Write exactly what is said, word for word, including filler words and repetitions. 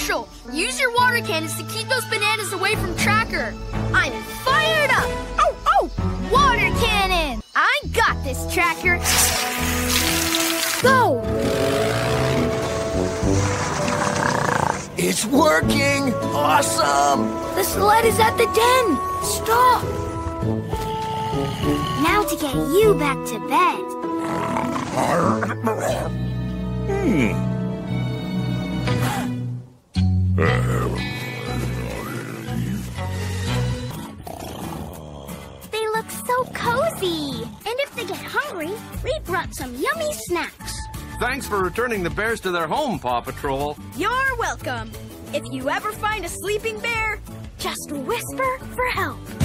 Marshall, use your water cannons to keep those bananas away from Tracker. I'm fired up! Oh, oh! Water cannon! I got this, Tracker. Go! It's working! Awesome! The sled is at the den! Stop! Now to get you back to bed. Hmm. They look so cozy. And if they get hungry, we brought some yummy snacks. Thanks for returning the bears to their home, Paw Patrol. You're welcome. If you ever find a sleeping bear, just whisper for help.